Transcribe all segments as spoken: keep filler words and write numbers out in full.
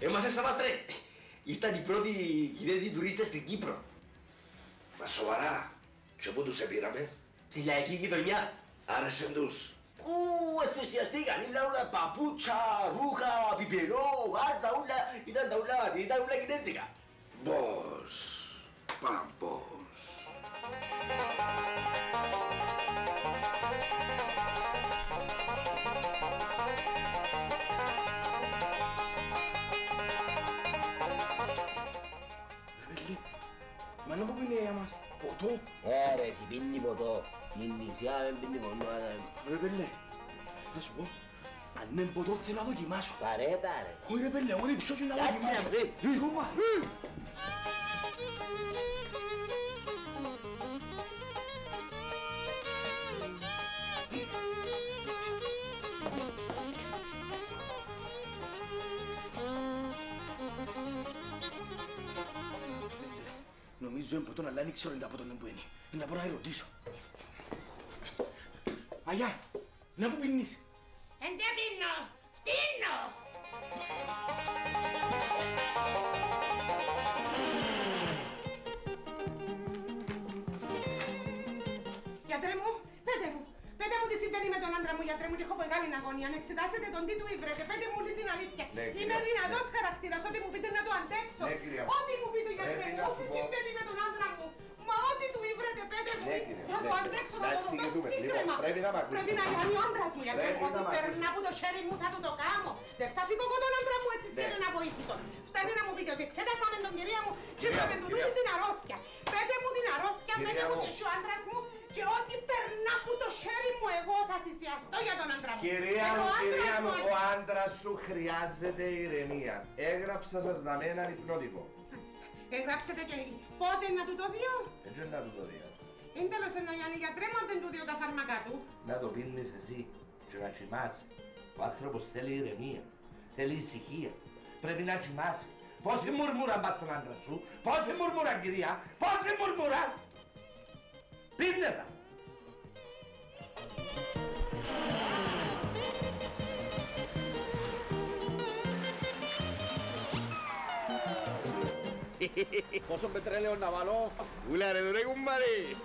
Έμαθες τα μάστρε. Ήρθαν οι πρώτοι Κινέζοι τουρίστες στην Κύπρο. Μα σοβαρά. Και πού τους επήραμε? Στη λαϊκή γειτονιά. Άρεσεν τους? Ου, ενθουσιαστήκαν. Ήλα όλα παπούτσα, ρούχα, πιπερό, γάζα, όλα. Ήταν τα όλα, ήταν όλα κινέζικα. Πώς. Πάμπος. Μα να που πίνει η μας, ποτό. Ε ρε, εσύ πίνει ποτό. Πίνει, σιγά δεν πίνει ποτό. Ρε πέλε, να σου πω, αν είναι ποτό θέλω να δοκιμάσω. Παρέτα ρε. Όχι ρε πέλε, εγώ δεν ψώ και να Κάτσε δοκιμάσω. να βρει. Ήγωμα. Νομίζω είναι ποτό, αλλά δεν ξέρω από τον που είναι. Να μπορώ να ρωτήσω. Αγιά, να που πίνεις. Εν τσε πίνω, φτύνω. Γιατρέ μου, πέτε μου. Πέτε μου τι συμβαίνει με τον άντρα μου, γιατρέ μου, και έχω μεγάλη αγωνία. Αν εξετάσετε τον τι του ήβρετε, πέτε μου όλη την αλήθεια. Ναι, είμαι δυνατός χαρακτήρας, ό,τι μου πείτε να το αντέξω. Ναι, κυρία. Ό,τι μου πείτε, γιατρέ Ναι, μου, να ό,τι σου πω. συμβαίνει με τον άντρα μου. Μα ό,τι του ήβρετε, πέτε μου, Ναι, κύριε, θα ναι, το κύριε. αντέξω, Να θα το δω εξηγηθούμε. σύγκρεμα. Λοιπόν, πρέπει να μ' ακούσει. Πρέπει να είναι ο άντρας μου, γιατρέ μου, Πρέπει ό,τι να μ' ακούσει. περνά από το χέρι μου θα του το κάνω. Δεν θα φύγω εγώ τον άντρα μου έτσι σκέφτεται να βοήθητο. Φτάνει να μου πείτε ότι εξέτασαμε τον κυρία μου και Κυρία είπαμε μου, του κυρία τούτη την αρρώστια. Πέτε μου την αρρώστια, Κυρία πέτε μου μου. τι έχει ο άντρας μου και ό,τι περνά από το χέρι μου εγώ θα θυσιαστώ για τον άντρα μου. Κυρία Και μου, ο άντρας κυρία μου, μου- ο άντρας σου χρειάζεται ηρεμία. Έγραψα σας δαμέ έναν υπνότικο. Εγράψετε και πότε να του το δω. Έτσι να του το δεις. Είναι τέλος ένα Γιάννη γιατρέ μου αν δεν του δω τα φάρμακα του. Να το πίνεις εσύ και να κοιμάσαι. Ο άνθρωπος θέλει ηρεμία, θέλει ησυχία. Πρέπει να κοιμάσαι. Πόση μουρμούρα μπας στον άντρα σου, πόση μουρμούρα κυρία, πόση μουρμούρα. Πίνε τα. Πόσο πετρέλαιο να βάλω. Ούλα ρε ρε κουμπάρε.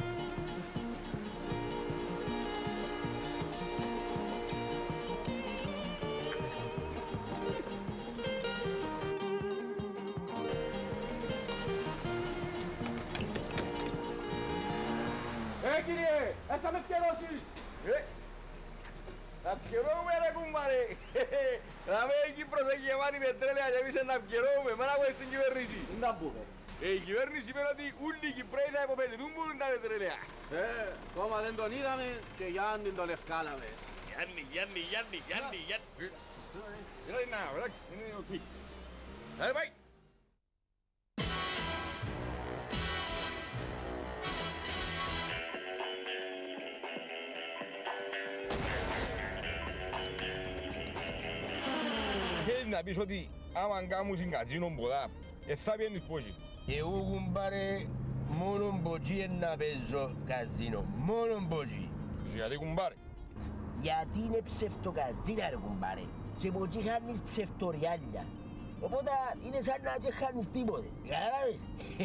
Ε κύριε, ε θα με ευκαιρώσεις. Ε, να πιερώνουμε ρε κουμπάρε. Να με η Κύπρος έχει γεμάτη πετρέλαια και εμείς να πιερώνουμε. Μάνα μου στην κυβέρνηση. Τι να πούμε. Ε, η κυβέρνηση είπε ότι όλοι οι Κυπρέοι θα υποφεληθούν που είναι τα πετρέλαια. Ε, ακόμα δεν τον είδαμε και Γιάννη τον ευκάλαμε. Γιάννη, Γιάννη, Γιάννη, Γιάννη, Γιάννη. Είναι να, εντάξει, είναι οκ. Άντε πάει. Θέλεις να πεις ότι άμα κάνουν καζίνο πολλά, ε, θα πιένεις πόσοι. Εγώ κουμπάρε μόνο μποτζί να παίζω καζίνο, μόνο μποτζί. Γιατί κουμπάρε. Γιατί είναι ψευτοκαζίνα ρε κουμπάρε και μποτζί χάνεις ψευτοριάλια. Οπότε είναι σαν να και χάνεις τίποτε, καταλάβεις.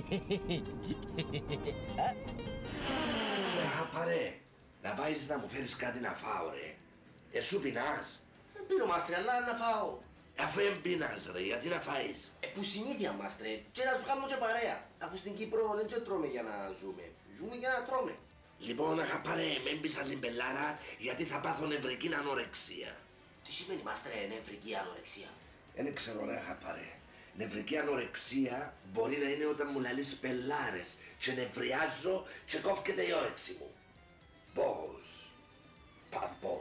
Ε, χαπαρέ, να πάεις να μου φέρεις κάτι να φάω ρε. Ε, σου πεινάς. Δεν πίνω μάστρε, αλλά να φάω. Αφού εμπίνας ρε, γιατί να φάεις. Ε, που συνήθεια μάστρε, και να σου κάνω και παρέα. Αφού στην Κύπρο δεν και τρώμε για να ζούμε. Ζούμε για να τρώμε. Λοιπόν, χαπαρέ, με έμπησα την πελάρα γιατί θα πάθω νευρική ανορεξία. Τι σημαίνει μάστρε νευρική ανορεξία. Δεν ξέρω ρε χαπαρέ. Νευρική ανορεξία μπορεί να είναι όταν μου λαλείς πελάρες και νευριάζω και κόφκεται η όρεξη μου. Πώς. Παμπός.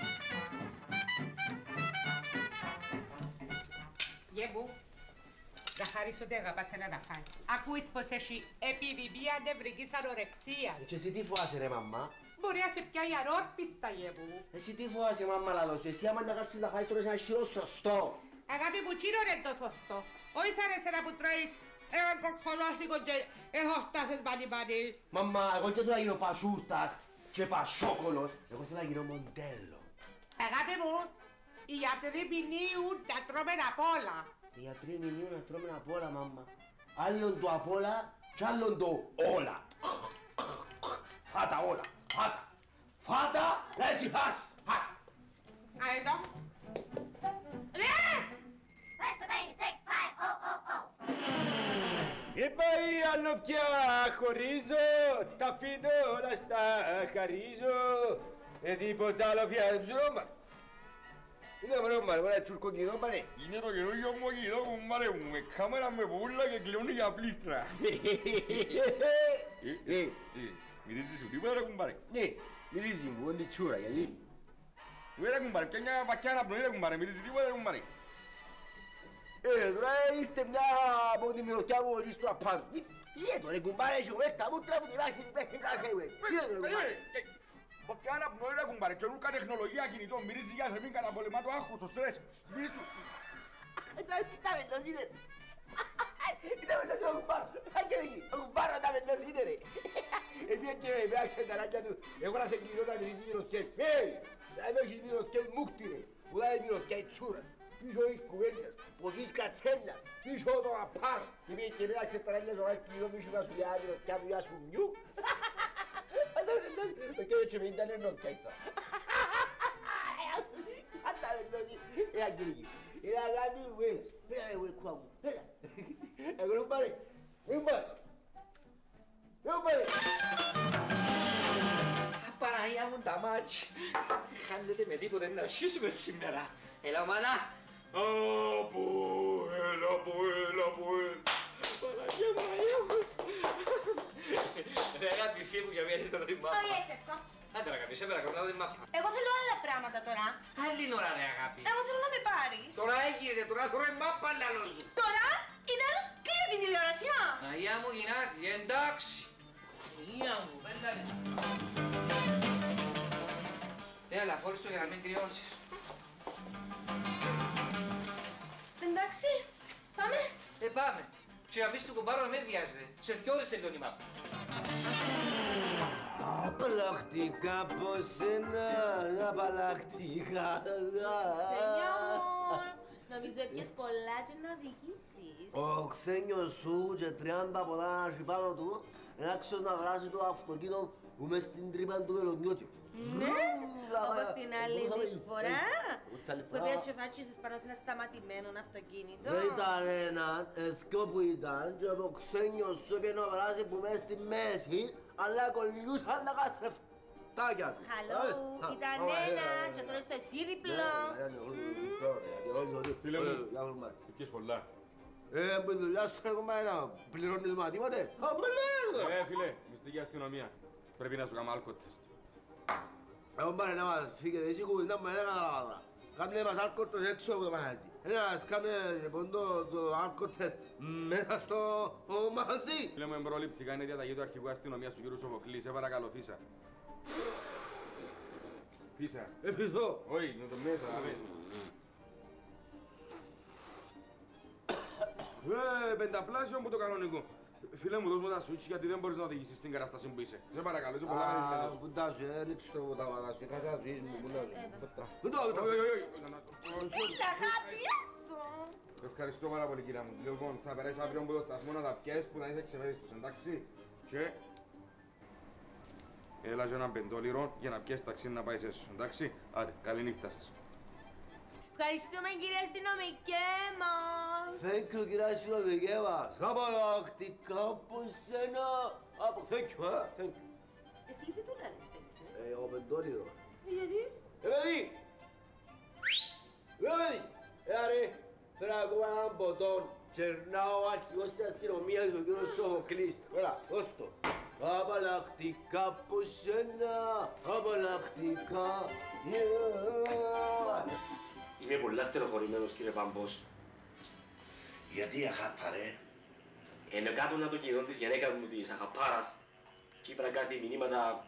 Γεμπού, να χαρείς ότι αγαπάς ένα να φάει. Ακούεις πως έχει επιδημία νευρικής ανορεξίας. Και εσύ τι φοάσαι ρε μαμά. Μπορεί να σε πιάει αρόρπιστα γεμπού. Εσύ τι φοάσαι μαμά λαλό σου. Εσύ άμα να κάτσεις να φάεις τώρα ένα χειρό σωστό. Αγάπη μου, τσίνο είναι το σωστό. Όχι σαν εσένα που τρώεις έναν κοκκολόσικο και έχω φτάσεις πάλι πάλι. Μαμά, εγώ και θέλω να γίνω πασούρτας και πασόκολος. Εγώ θέλω να γίνω μοντέλο. Αγάπη μου, οι γιατροί ποινίουν να τρώμε απ' όλα. Γιατρέ μηνύω να τρώμε απ' όλα, μάμα. Άλλον το απ' όλα κι άλλον το όλα. Φάτα όλα, φάτα. Φάτα να ησυχάσεις. Φάτα. Αετό. Είπα ή άλλο πια χωρίζω, τα αφήνω όλα στα χαρίζω. Ε, τίποτα άλλο πια δεν ψρώμα. Είναι βρω μάλλον, ένα τσουρκοκινό μάλλον. Είναι το καινούργιο μου κινητό κουμπάρε μου, με κάμερα με πουλά και κλειώνει για πλήστρα. Μυρίζει σου τίποτα ρε κουμπάρε. Ναι, μυρίζει μου, είναι τσούρα, γιατί. Ρε κουμπάρε, πια μια βακιά να πνοεί ρε κουμπάρε, μυρίζει τίποτα ρε κουμπάρε. Ε, τώρα ήρθε μια από τη μυρωδιά μου εκεί στο απάνω. Τι είναι το ρε κουμπάρε, έχει ουέτα, μούτρα που την άρχη την πέχει κάθε ουέτα. Τι είναι το ρε κουμπάρε. Βακιά να πνοεί ρε κουμπάρε, καινούργια τεχνολογία κινητών, μυρίζει για σε μην καταπολεμά το άγχος, το στρες. Μυρίζει σου. Τα μελός είναι. Τα μελός είναι ο κουμπάρο. Άγγε εκεί, ο κουμπάρο τα μελός είναι ρε. Εμείς και με άξε τα ράκια του, εγώ να σε κλεινώ να μυρίζει μυρωδιές. Φέει, να με έχεις μυρωδιές μούχτη ρε, που θα είναι μυρωδιές τσούρας. Πίσω έχεις κουβέντας, πως έχεις κατσέλα, πίσω το απάνω. Και με και με άξε τα ράκια ζωγάς κλεινώ μίσου να σου διάβει μυρωδιά του για σου μιού. Αν τα μελός, με και έτσι με ήταν εννοδιά ίστα. Αν τα μελός, ε αγγελική. Έλα, αγάπη μου, έλα. Έλα, ρε, κουά μου. Έλα. Εγώ δεν πάρε. Δεν πάρε. Δεν πάρε. Απαραγία μου τα μάτια. Χάνετε με τίποτε να σχίσουμε σήμερα. Έλα, μάνα. Από, έλα, από, έλα, από, έλα. Παναγία μου, Παναγία μου. Ρε αγάπη, φύγε μου για μία τώρα την μάπα. Όχι, έφευκο. Άντε ρε αγάπη, σε παρακαλώ να δω την μάπα. Εγώ θέλω άλλα πράγματα τώρα. Άλλη ώρα ρε αγάπη. Εγώ θέλω να με πάρεις. Τώρα έγινε, τώρα θέλω η μάπα λαλό σου. Τώρα, ή τέλος κλείνει την τηλεόραση, α. Παναγία μου γυνάτη, εντάξει. Παναγία μου, πέλα ρε. Έλα, φόρεις το για να μην κρυώσεις. Εντάξει, πάμε. Ε, πάμε. Και να πεις του κουμπάρου να μην βιάζεται. Σε δυο ώρες τελειώνει η μάπα. Απαλλακτικά πως ένα, απαλλακτικά. Σενιόρ, νομίζω έπιες πολλά και να οδηγήσεις. Ο ξένιος σου και τριάντα ποδά έχει πάνω του, είναι άξιος να βράσει το αυτοκίνητο που μες στην τρύπα του βελονιώτη. Ναι, όπως την άλλη τη φορά που έπιες και φάτσισες πάνω σε ένα σταματημένο αυτοκίνητο. Δεν ήταν ένα, εθκό που ήταν και ο ξένιος σου έπιε να βράσει που μες στη μέση, αλλά κολλιούσαν τα καθρεφτάκια του. Χαλό, ήταν ένα και τώρα είστε εσύ διπλό. Φίλε μου, έπιες πολλά. Ε, που η δουλειά σου έχουμε να πληρώνεις μα τίποτε. Ε, φίλε, μυστική αστυνομία. Πρέπει να σου κάνω αλκοτεστ. Εγώ πάρε να μας φύγετε, εσύ κουβέντα μου δεν καταλάβα τώρα. Κάμνε μας αλκοτεστ έξω από το μαγαζί. Ένας κάμνε λοιπόν το αλκοτεστ μέσα στο μαγαζί. Φίλε μου, εμπροληπτικά είναι διαταγή του αρχηγού αστυνομίας του κύριου Σοφοκλή. Σε παρακαλώ, φύσα. Φύσα. Εφηθώ. Όχι, με το μέσα, ρε. Ε, πενταπλάσιο μου το κανονικό. Φίλε μου, δώσ' μου τα switch γιατί δεν μπορείς να οδηγήσεις στην κατάσταση που είσαι. Σε παρακαλώ, είσαι πολλά καλυμμένος. Α, που τα σου, δεν ξέρω που τα βαδά σου. Είχα σαν switch μου, που λέω. Πού το, Όχι, όχι, όχι. Κοίτα, αγάπη, άστο. Ευχαριστώ πάρα πολύ, κυρία μου. Λοιπόν, θα περάσεις αύριο από το σταθμό να τα πιέσεις που θα είσαι εξεβέδιστος, εντάξει. Και... έλα και έναν πεντόλιρο για να πιέσεις ταξί να πάεις έσω, εντάξει. Άντε, καλή νύχτα σας. Ευχαριστούμε κύριε αστυνομικέ μας. Thank you, κυρία αστυνομικέ μας. Απαλλακτικά από σένα. Από, thank you, ε, thank you. Εσύ γιατί του λες, παιδιά. Ε, ο πεντόλιρο. Γιατί? Ε, παιδί! Ε, παιδί! Έλα ρε, φέρα ακόμα έναν ποτόν. Κερνάω ο αρχηγός της αστυνομίας, ο κύριος Σοφοκλής. Έλα, δώσ' το. Απαλλακτικά από σένα, απαλλακτικά. Είμαι πολλά στεροχωρημένος, κύριε Παμπός. Γιατί αγάπα ρε. Ενώ κάτω να το κινητό της γυναίκας μου της Αχαπάρας και ήφερα κάτι μηνύματα.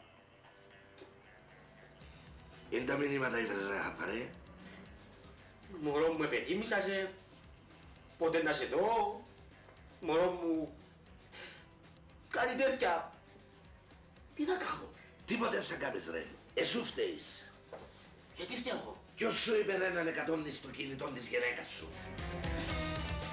Είναι τα μηνύματα ήφερες ρε αγάπα ρε. Μωρό μου επεθύμησα σε πότε να σε δω. Μωρό μου κάτι τέτοια. Τι να κάνω. Τίποτε θα κάνεις ρε. Εσού φταίεις. Γιατί φταίω. Ποιος σου είπε έναν εκατόμνη στο κινητό της γυναίκας σου.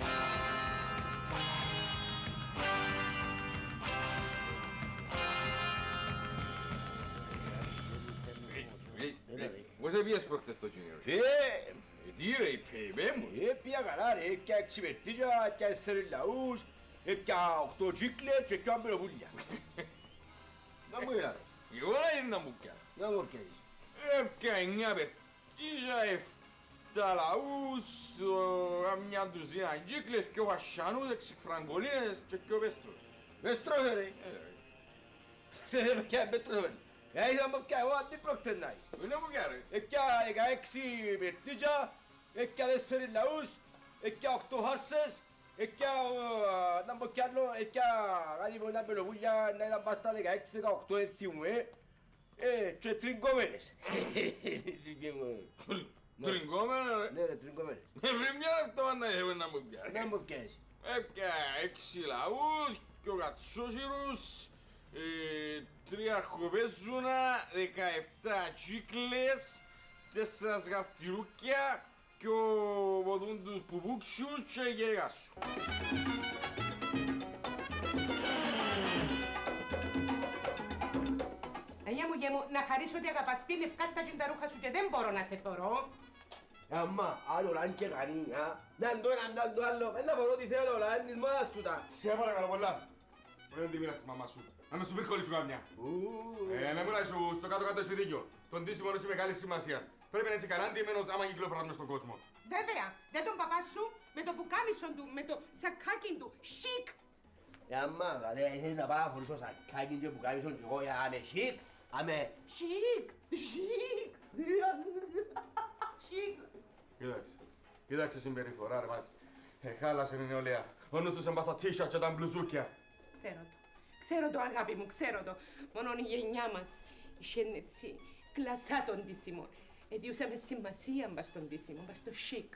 Πώς έπιες προχτές το κίνημα? Ε, Τι ρε, είπε μου. ε, πήγα καλά ρε, έπια έξι βερτίζα, έπια τέσσερις λαούς, έπια οκτώ τσίκλες και έπια αμπελοπούλια. Να μου έλα ρε. Εγώ να είναι να μου πιάνε. Να μου πιάνεις. Έπια εννιά περτίζα, εφτά λαούς, μια ντουζίνα κύκλες και ο βασιανούς, έξι φραγκολίνες και και ο πέστρος. Μεστρώσε ρε. Δεν πια μεστρώσε. Ε, είδα μου πια εγώ αντί πρόκτες να είσαι. Είναι μου πιάνε. Έπια δεκαέξι βερτίζα, έπια τέσσερις λαούς, έπια οκτώ χάσες, έπια, να μου κι άλλο, έπια κάτι που ήταν πελοπούλια, να ήταν πάστα δεκαέξι δεκαοκτώ ένθιμου, ε. Ε, και τριγκόμενες. Τριγκόμενα ρε. Ναι ρε, τριγκόμενες. Πριν μια λεπτό να έχουμε να μου πιάνε. Να μου πιάνεις. Έπια έξι λαούς και ο κατσόσυρους, ε, τρία αρχοπέζουνα, δεκαεφτά τσίκλες, τέσσερα σγαρτιρούκια και ο ποτούν τους πουπούξιους και η γερικά σου. Ανιά μου, γε μου, να χαρίσω ότι αγαπάς πίνει ευκάρτα και τα ρούχα σου και δεν μπορώ να σε θωρώ. Αμά, άλλο ραν και κανεί, α. Να το ένα, να το άλλο. Δεν θα φορώ τι θέλω, αλλά είναι της μόδας του τα. Σε παρακαλώ πολλά. Πρέπει να τη μοίρασεις μαμά σου. Να με σου πει κολλή σου καμιά. Ε, να μιλάς σου στο κάτω-κάτω έχει δίκιο. Το ντύσιμο έχει μεγάλη σημασία. Πρέπει να είσαι καλά ντυμένος άμα κυκλοφοράς μες στον κόσμο. Βέβαια, δεν τον παπά σου με το πουκάμισο του, με το σακάκι του, σικ. Ε, αμά, δηλαδή, θέλεις να πάω να φορήσω σακάκι και πουκάμισον και εγώ για να είμαι σικ. Αμέ, σικ, σικ, σικ. Κοίταξε, κοίταξε συμπεριφορά ρε μάτι. Ε, χάλασε η νεολαία. Ο νους τους εμπάς τα t-shirt και τα μπλουζούκια. Ξέρω το. Ξέρω το, αγάπη μου, ξέρω το. Μόνο η γενιά μας είχε έτσι κλασσά τον ντύσιμο. Εδιούσαμε σημασία μπας στον ντύσιμο, μπας στο σικ.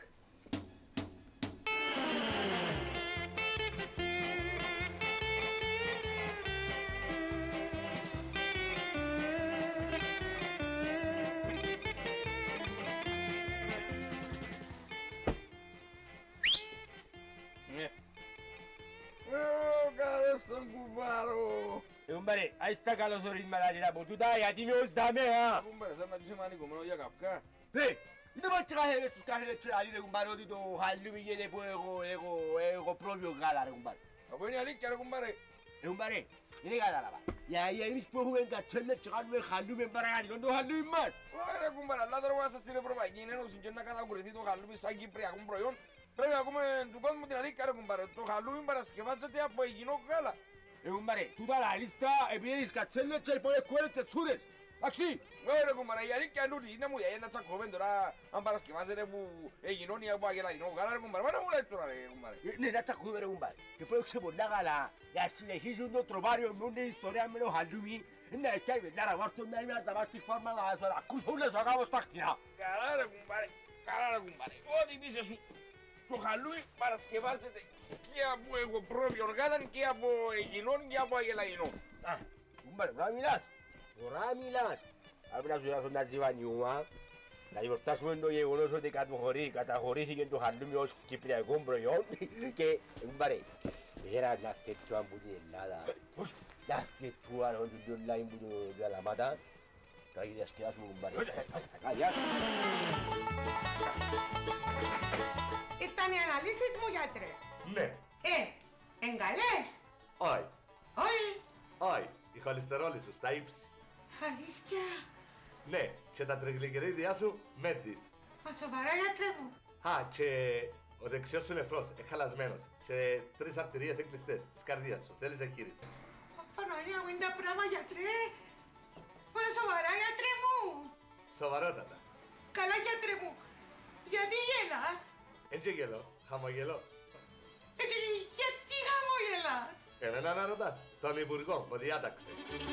Κουμπάρε, ας τα καλωσορίσματα και τα ποτούτα γιατί με οσδάμε, α! Κουμπάρε, σαν να τους είμαι ανοικομένο για καυκά. Ρε, δεν πάω και κάθε στους κάθε τσελαλί ρε κουμπάρε ότι το χαλούμι γίνεται που έχω, έχω, έχω πρόβιο γάλα ρε κουμπάρε. Από είναι αλήθεια ρε κουμπάρε. Ρε κουμπάρε, δεν κατάλαβα. Γιατί εμείς που έχουμε κατσέλες και κάνουμε χαλούμι παρακαλικών το χαλούμι μας. Ωραία ρε κουμπάρε, αλλά τώρα που είμαστε στην Ευρωπαϊκή Ένωση και να κατακουρηθεί το χαλούμι σαν κυπριακό προϊόν, πρέπει να ακούμε του κόσμου την αλήθεια ρε κουμπάρε. Το χαλούμι παρασκευάζεται από υγιεινό γάλα. Ρε κουμπάρε, τούτα la lista επειδή τις κατσέλες και πολλές κουέρες και τσούρες. Εντάξει. Ωραία κουμπάρε, η αλήθεια είναι ότι είναι μου για ένα τσακώμεν τώρα αν παρασκευάζεται που υγιεινό ή από αγελαδινό γάλα ρε κουμπάρε. Μάνα μου λες τώρα ρε κουμπάρε. Ναι, να τσακούμε ρε κουμπάρε. Και πρέπει πολλά καλά για να συνεχίσουν το τροπάριο με την ιστορία με το χαλούμι. Είναι και η πεντάρα βάρτον να είμαι να τα βάζει στη φόρμα να ακούσω όλες ο αγάπος τα χτινά. Καλά ρε κουμπάρε, καλά ρε κουμπάρε. Ό,τι πείσαι σου. Το χαλούι παρασκευάζεται και από εγωπρόβιον γάλαν και από υγιεινόν και από αγελαδινό. Α, κουμπάρε, τώρα μιλάς. Τώρα μιλάς. Πρέπει να σου δώσω ένα ζιβανιούμα. Να γιορτάσουμε το γεγονός ότι καταχωρήθηκε το χαλούμι ως κυπριακό προϊόν. Και, κουμπάρε, πέρα να θέτω από την Ελλάδα. Πώς? Να θέτω αν το online που το διαλαμάτα. Θα διασκεδάσουμε κουμπάρε. Γεια σου. Ήρθαν οι αναλύσεις μου, γιατρέ. Ναι. Ε, εγκαλές. Όχι. Όχι. Όχι. Η χολυστερόλη σου στα ύψη. Αλήθεια. Ναι. Και τα τριγλικερίδια σου με τις. Μα σοβαρά, γιατρέ μου. Α, και ο δεξιός σου νεφρός, εχαλασμένος. Και τρεις αρτηρίες εκλειστές της καρδίας σου. Θέλεις εγχείρηση. Φαναλία μου είναι τα πράγμα, γιατρέ. Μα σοβαρά, γιατρέ μου. Σοβαρότατα. Καλά, γιατρέ μου. Γιατί γελάς. Εν και γελώ, χαμογελώ. Έτσι, γιατί χαμογελάς. Εμένα να ρωτάς, τον Υπουργό που διάταξε.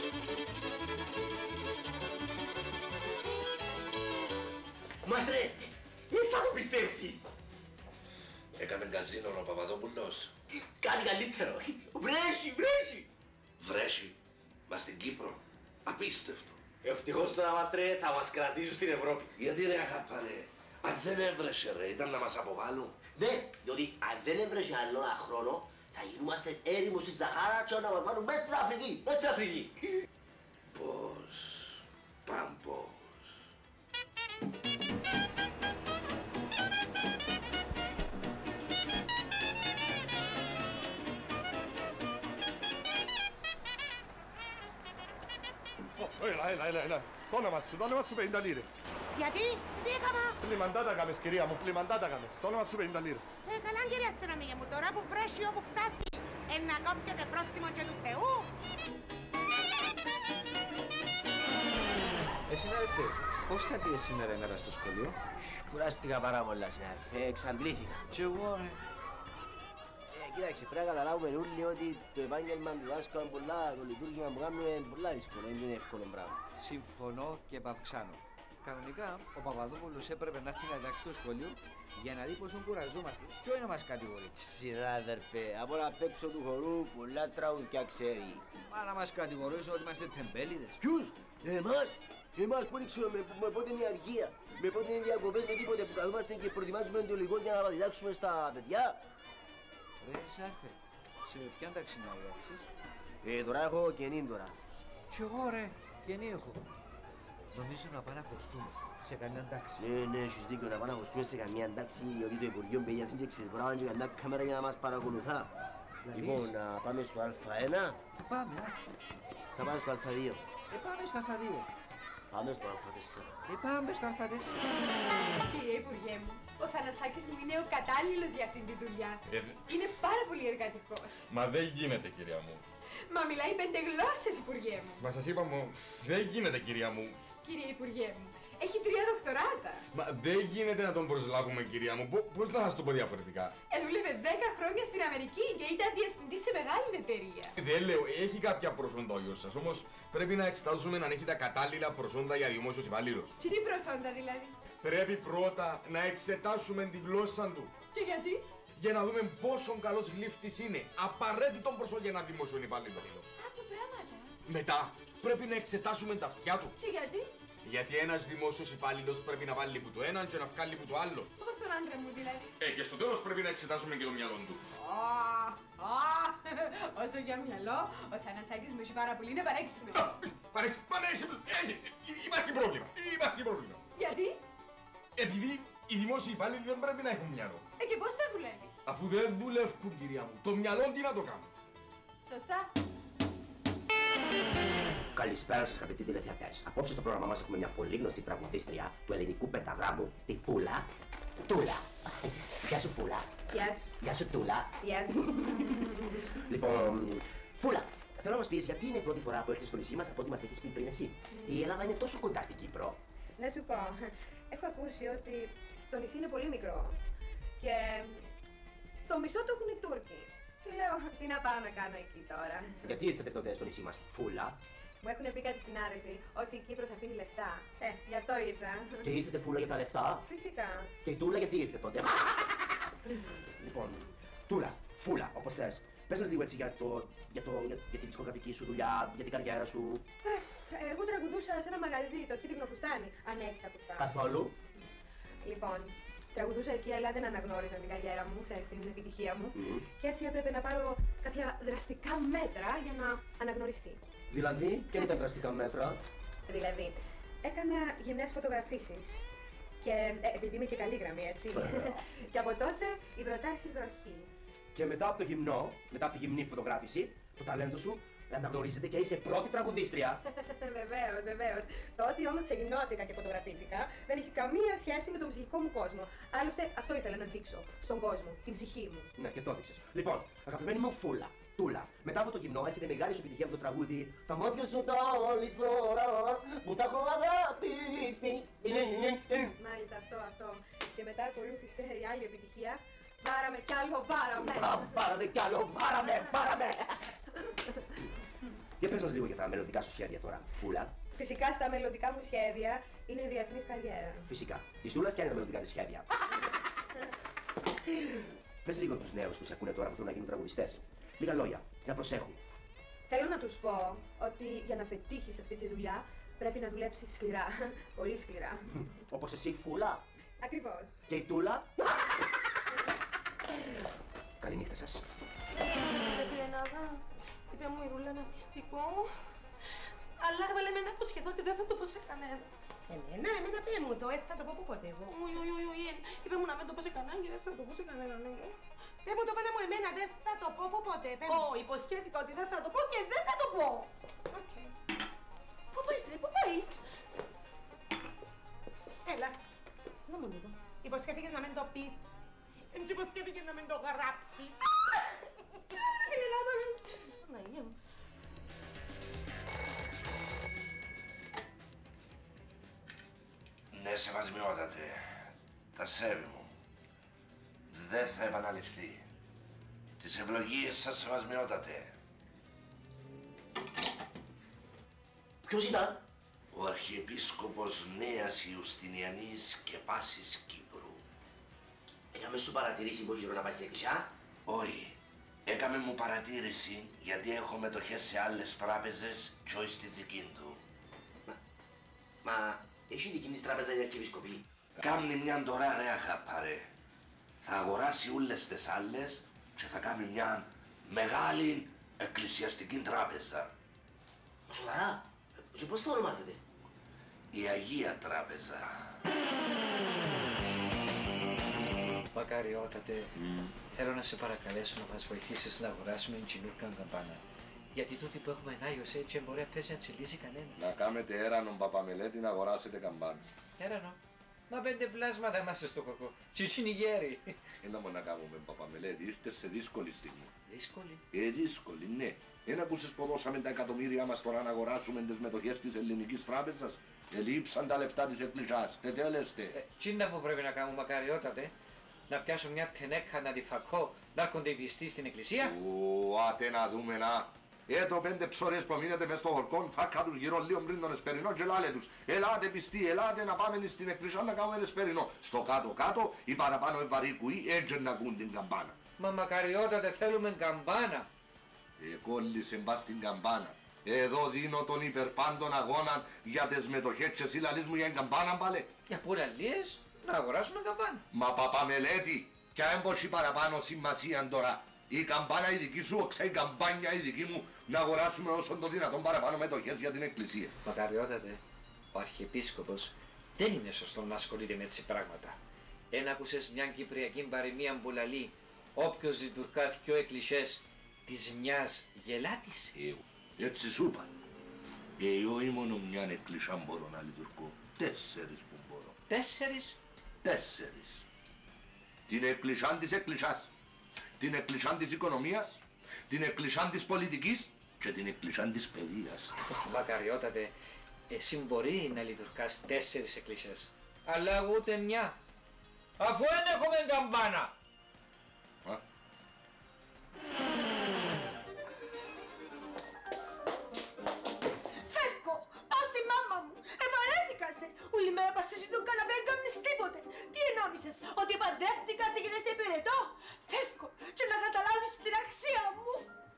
Μας ρε, δεν θα το πιστέψεις. Έκανε καζίνο ο Παπαδόπουλος. Κάτι καλύτερο. Βρέσει, βρέσει. Βρέσει. Μα στην Κύπρο. Απίστευτο. Ευτυχώς τώρα μας ρε, θα μας κρατήσουν στην Ευρώπη. Γιατί ρε αγάπα ρε, αν δεν έβρεσε ρε, ήταν να μας αποβάλουν. Ναι, διότι αν δεν έβρεσε άλλο ένα χρόνο, θα γινούμαστε έρημος στη Σαχάρα και να μας βάλουν μέσα στην Αφρική. Μέσα στην Αφρική. Πώς, πάμπος. Έλα, έλα, έλα, έλα. Το όνομα σου, το όνομα σου πενήντα λίρες. Γιατί, τι έκανα. Πλημαντάτα κάμες, κυρία μου, πλημαντάτα κάμες. Το όνομα σου πενήντα λίρες. Ε, καλά κύριε αστυνομία μου, τώρα που βρέσει όπου φτάσει, ε, να κόφκεται πρόστιμο και του Θεού. Ε, συνάδελφε, πώς θα πήγε σήμερα η μέρα στο σχολείο? Κουράστηκα πάρα πολλά, συνάδελφε. Εξαντλήθηκα. Και εγώ, ρε. Ε, κοίταξε, πρέπει να καταλάβουμε όλοι ότι το επάγγελμα του δάσκαλου είναι πολλά, το λειτουργήμα που κάνουμε είναι πολλά δύσκολο, δεν είναι εύκολο πράγμα. Συμφωνώ και επαυξάνω. Κανονικά, ο Παπαδόπουλος έπρεπε να έρθει να εντάξει στο σχολείο για να δει πόσο κουραζόμαστε και όχι να μας κατηγορεί. Συνάδελφε, από να παίξω του χορού πολλά τραγουδιά ξέρει. Μα να μας κατηγορήσει ότι είμαστε τεμπέληδες. Ποιους? Εμάς? Εμάς που ήξερα με, με πότε είναι η αργία, με πότε είναι οι διακοπές, με τίποτε που καθόμαστε και προετοιμάζουμε το υλικό για να διδάξουμε στα παιδιά. Ρε, Σάρφε, σε ποια τάξη να διδάξεις? Ε, τώρα έχω καινή τώρα. Κι εγώ, ρε, καινή έχω. Νομίζω να πάμε να χωστούμε σε καμιά τάξη. Ναι, ναι, έχεις δίκιο, να πάμε να χωστούμε σε καμιά τάξη, διότι το Υπουργείο Παιδείας είναι και ξεσπράβαν και καμιά κάμερα για να μας παρακολουθά. Λοιπόν, να πάμε στο Α ένα. Ε, πάμε, α. Θα πάμε στο Α δύο. Ε, πάμε στο Α δύο. Πάμε στο Α τέσσερα. Ε, πάμε στο Α τέσσερα. Κύριε Υπουργέ μου, ο Θανασάκης μου είναι ο κατάλληλος για αυτήν τη δουλειά. Ε, Είναι πάρα πολύ εργατικός. Μα δεν γίνεται, κυρία μου. Μα μιλάει πέντε γλώσσες, Υπουργέ μου. Μα σας είπα μου, δεν γίνεται, κυρία μου. Κύριε Υπουργέ μου, έχει τρία δοκτοράτα. Μα δεν γίνεται να τον προσλάβουμε, κυρία μου. Πο- Πώς να σας το πω διαφορετικά. Έδουλευε δέκα χρόνια στην Αμερική και ήταν διευθυντής σε μεγάλη εταιρεία. Δεν λέω, έχει κάποια προσόντα ο γιος σας, όμως πρέπει να εξετάσουμε αν έχει τα κατάλληλα προσόντα για δημόσιος υπαλλήλος. Και τι προσόντα δηλαδή? Πρέπει πρώτα να εξετάσουμε τη γλώσσα του. Και γιατί? Για να δούμε πόσο καλός γλύφτης είναι. Απαραίτητο προσόν για ένα δημόσιο υπάλληλο. Άκου πράγματα. Μετά πρέπει να εξετάσουμε τα αυτιά του. Και γιατί? Γιατί ένας δημόσιος υπάλληλος πρέπει να βάλει που το έναν και να βγάλει που το άλλο. Όπως τον άντρα μου δηλαδή. Ε, και στο τέλος πρέπει να εξετάσουμε και το μυαλό του. Όσο για μυαλό, ο Θανασάκης μου έχει πάρα πολύ, είναι παρέξυπνος. Παρέξυπνο, παρέξυπνο. Υπάρχει πρόβλημα. Υπάρχει πρόβλημα. Γιατί? Επειδή οι δημόσιοι υπάλληλοι δεν πρέπει να έχουν μυαλό. Ε, και πώς θα δουλεύει? Αφού δεν δουλεύουν, κυρία μου, το μυαλό τι να το κάνουν. Σωστά. Καλησπέρα σας αγαπητοί τηλεθεατές. Απόψε στο πρόγραμμά μας έχουμε μια πολύ γνωστή τραγουδίστρια του ελληνικού πενταγράμμου, τη Φούλα. Τούλα. Γεια σου Φούλα. Γεια σου. Γεια σου Τούλα. Γεια σου. Λοιπόν, Φούλα, θέλω να μας πεις γιατί είναι η πρώτη φορά που έρχεσαι στο νησί μας από ό,τι μας έχεις πει πριν εσύ. Η Ελλάδα είναι τόσο κοντά στην Κύπρο. Να σου πω, έχω ακούσει ότι το νησί είναι πολύ μικρό και το μισό το έχουν οι Τούρκοι. Και λέω, τι να πάω να κάνω εκεί τώρα. Γιατί ήρθατε τότε στο νησί μας, Φούλα? Μου έχουν πει κάτι συνάδελφοι ότι η Κύπρος αφήνει λεφτά. Ε, γι' αυτό ήρθα. Και ήρθατε Φούλα για τα λεφτά. Φυσικά. Και η Τούλα γιατί ήρθε τότε. Λοιπόν, Τούλα, Φούλα, όπως θες. Πες μας λίγο έτσι για, το, για, το, για, για τη δισκογραφική σου δουλειά, για την καριέρα σου. Ε, εγώ τραγουδούσα σε ένα μαγαζί, το Κίτρινο Φουστάνι, αν έχεις ακουστά. Καθόλου. Λοιπόν, τραγουδούσα εκεί, αλλά δεν αναγνώριζαν την καριέρα μου, ξέρεις την επιτυχία μου. Mm. Και έτσι έπρεπε να πάρω κάποια δραστικά μέτρα για να αναγνωριστεί. Δηλαδή, ποια είναι τα δραστικά μέτρα? Δηλαδή, έκανα γυμνές φωτογραφίσεις. Και ε, επειδή είμαι και καλή γραμμή, έτσι. Και από τότε οι προτάσεις βροχή. Και μετά από το γυμνό, μετά από τη γυμνή φωτογράφηση, το ταλέντο σου αναγνωρίζεται και είσαι πρώτη τραγουδίστρια. Βεβαίως, βεβαίως. Το ότι όμως ξεγυμνώθηκα και φωτογραφήθηκα δεν έχει καμία σχέση με τον ψυχικό μου κόσμο. Άλλωστε, αυτό ήθελα να δείξω στον κόσμο, την ψυχή μου. Ναι, και το έδειξες. Λοιπόν, αγαπημένη μου Φούλα, Τούλα, μετά από το γυμνό έρχεται μεγάλη σου επιτυχία με το τραγούδι «Τα μάτια σου τα όλη φορά που τα έχω αγαπήσει». Μάλιστα, αυτό, αυτό. Και μετά ακολούθησε η άλλη επιτυχία. Βάραμε κι άλλο, βάραμε! Βάραμε κι άλλο, βάραμε, βάραμε! Για πες μας λίγο για τα μελλοντικά σου σχέδια τώρα, Φούλα. Φυσικά στα μελλοντικά μου σχέδια είναι η διεθνής καριέρα. Φυσικά. Τη Σούλας ποια είναι τα μελλοντικά της σχέδια. Πες λίγο τους νέους που σε ακούνε τώρα που θέλουν να γίνουν τραγουδιστές. Λίγα λόγια, να προσέχουν. Θέλω να τους πω ότι για να πετύχεις αυτή τη δουλειά πρέπει να δουλέψεις σκληρά. Πολύ σκληρά. Όπως εσύ, Φούλα. Ακριβώς. Και η Τούλα. Καληνύχτα σας. Ελέναδα, είπε μου η Ρούλα ένα μυστικό, αλλά έβαλε με ένα αποσχεδό ότι δεν θα το πω σε κανένα. Εμένα, εμένα πέ μου το, έτσι θα το πω που ποτέ εγώ. Όχι, όχι, όχι, είπε μου να μην το πω σε κανέναν και δεν θα το πω σε κανέναν. Πέ μου το πάνε μου εμένα, δεν θα το πω που ποτέ. Ω, υποσχέθηκα ότι δεν θα το πω και δεν θα το πω. Οκ. Πού πάεις ρε, πού πάεις? Έλα, να μου λίγο. Υποσχέθηκες να μην το πεις. Εν και υποσχέθηκες να μην το γράψεις. Ελλάδα, Παναγία μου. Ναι, σεβασμιότατε. Τα σέβη μου. Δεν θα επαναληφθεί. Τις ευλογίες σας, σεβασμιότατε. Ποιος ήταν? Ο Αρχιεπίσκοπος Νέας Ιουστινιανής και Πάσης Κύπρου. Έκαμε σου παρατηρήσει πως γύρω να πάει στην εκκλησιά? Όχι. Έκαμε μου παρατήρηση γιατί έχω μετοχές σε άλλες τράπεζες και όχι στη δική του. Μα, μα έχει δική της τράπεζα η Αρχιεπίσκοπη? Κάμνει μιαν τώρα ρε αχαπαρέ. Θα αγοράσει όλες τις άλλες και θα κάνει μια μεγάλη εκκλησιαστική τράπεζα. Μα σοβαρά? Και πώς θα ονομάζεται? Η Αγία Τράπεζα. Μακαριότατε, mm. θέλω να σε παρακαλέσω να μας βοηθήσεις να αγοράσουμε την Τσινούρκα καμπάνα. Γιατί τούτη που έχουμε εν Άγιος έτσι μπορεί να παίζει να τσιλίζει κανένα. Να κάνετε έρανον παπαμελέτη να αγοράσετε καμπάνα. Έρανο. Μα πέντε πλάσματα είμαστε στο χορκό. Τσιτσίνι γέρι. Έλα μου να κάνουμε παπαμελέτη, ήρθε σε δύσκολη στιγμή. Δύσκολη. Ε, δύσκολη, ναι. Εν ακούσες που δώσαμε τα εκατομμύρια μας τώρα να αγοράσουμε τις μετοχές της Ελληνικής Τράπεζας. Ελείψαν τα λεφτά της εκκλησιάς. Τε τέλεστε. Ε, τσίντα που πρέπει να κάνουμε μακαριότατε. Να πιάσω μια τενέκα να τη φακώ, να έρχονται οι πιστοί στην εκκλησία. Ου, άτε να δούμε να. Ε, το πέντε ψωρές που μείνετε μες στο χορκόν, φάκα τους γύρω λίγο πριν τον εσπερινό και λάλε τους. Ελάτε πιστοί, ελάτε να πάμε στην εκκλησία να κάνουμε εσπερινό. Στο κάτω-κάτω, οι παραπάνω ευαρύκουοι έτσι να ακούν την καμπάνα. Μα μακαριότατε θέλουμε καμπάνα. Ε, κόλλησε μπας στην καμπάνα. Εδώ δίνω τον υπερπάντων αγώνα για τις μετοχές και εσύ λαλείς μου για την καμπάνα πάλε. Για πουραλίες, να αγοράσουμε καμπάνα. Μα παπαμελέτη, κι έμποσοι παραπάνω σημασία τώρα. Η καμπάνα η δική σου, οξά η καμπάνια η δική μου, να αγοράσουμε όσο το δυνατόν παραπάνω μετοχές για την εκκλησία. Μακαριότατε, ο Αρχιεπίσκοπος δεν είναι σωστό να ασχολείται με έτσι πράγματα. Εν άκουσες μια κυπριακή παροιμία που λαλεί, όποιος λειτουργά δυο εκκλησίες της μιας γελάτης. Ε, έτσι σου είπα. Ε, όχι μόνο μια εκκλησία μπορώ να λειτουργώ. Τέσσερις που μπορώ. Τέσσερις. Τέσσερις. Την εκκλησιά της εκκλησιάς, την εκκλησιά της οικονομίας, την εκκλησιά της πολιτικής και την εκκλησιά της παιδείας. Μακαριότατε, εσύ μπορεί να λειτουργάς τέσσερις εκκλησίες, αλλά ούτε μια, αφού δεν έχουμε καμπάνα. Α? Φεύγω, πάω στη μάμα μου, ευαρέθηκα σε. Όλη μέρα πας εσύ τον καναπέ, δεν κάνεις τίποτε. Τι ενόμισες, ότι παντρεύτηκα σε γίνεσαι υπηρετό? Φεύγω και να καταλάβεις την αξία μου.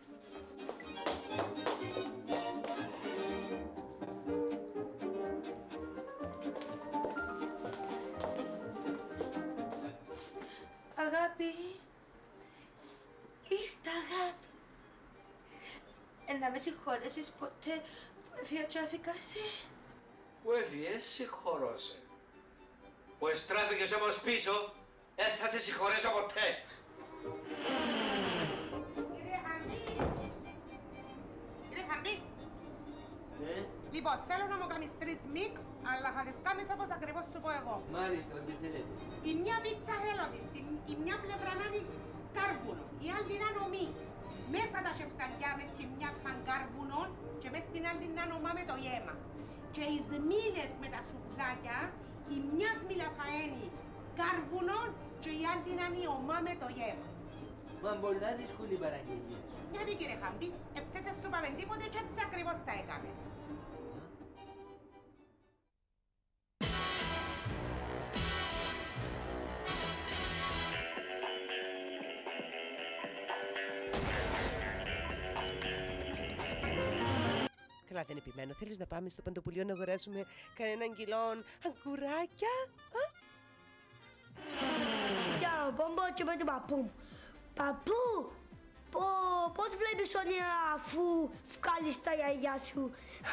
Αγάπη, ήρθα αγάπη. Ε, να με συγχωρέσεις ποτέ που έφυγα και άφηκασαι. Που έφυγες, συγχωρώ-σε. Που εστράφηκες όμως πίσω, δεν θα σε συγχωρέσω ποτέ. Κύριε Χαμπή. Κύριε Χαμπή. Ναι. Λοιπόν, θέλω να μου κάνεις τρεις μίξ, αλλά θα τις κάνεις όπως ακριβώς σου πω εγώ. Μάλιστα, τι θέλετε. Η μια πίτσα θέλω της, η- η μια πλευρά να είναι κάρβουνο, η άλλη να είναι ομή. Μέσα τα σεφταριά μες στη μια φαν κάρβουνο και μες στην άλλη να είναι ομά με το γέμα. Και οι μήλες με τα σουβλάκια, η μια μήλα θα είναι κάρβουνο και η άλλη να είναι ομά με το γέμα. Μα πολλά δύσκολη η παραγγελία σου. Γιατί κύριε Χαμπή, εψέσαι σου είπαμε τίποτε και έτσι ακριβώς τα έκαμες. Καλά, δεν επιμένω. Θέλεις να πάμε στο παντοπουλίο να αγοράσουμε κανέναν κιλόν αγκουράκια? Ciao, bombo, ci vediamo a pum. Παππού, πω, πώς βλέπεις όνειρα αφού βγάλεις τα γιαγιά σου.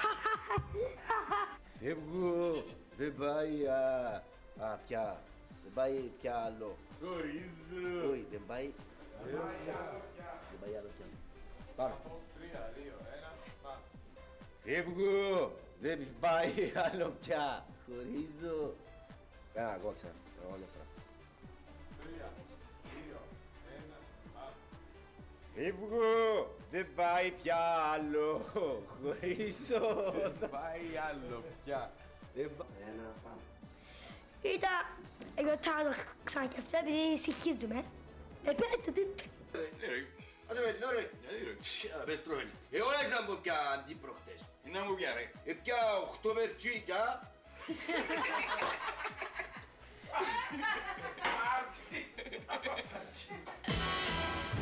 Φεύγω, δεν πάει, α, α, πια, δεν πάει πια άλλο. Χωρίζω. Όχι, δεν πάει. Δεν πάει άλλο πια. Πάμε. Τρία, δύο, ένα, πάμε. Φεύγω, δεν πάει άλλο πια. Χωρίζω. Κάνα κότσα, εγώ δεν φρά. Τρία, δύο, ένα, πάμε. Φεύγω, δεν πάει πια άλλο. Χωρίζω. Δεν πάει άλλο πια. Δεν πάει. Ένα, πάμε. Κοίτα, εγώ θα το ξανακεφτώ επειδή συγχύζουμε. Επέτω τι... Άσε με, λέω ρε. Γιατί ρε. Πες τρώμενη. Εγώ έξα να πω πια αντίπροχτες. Τι να μου πια ρε. Ε, πια οχτώ περτσίκια. Άρτσι.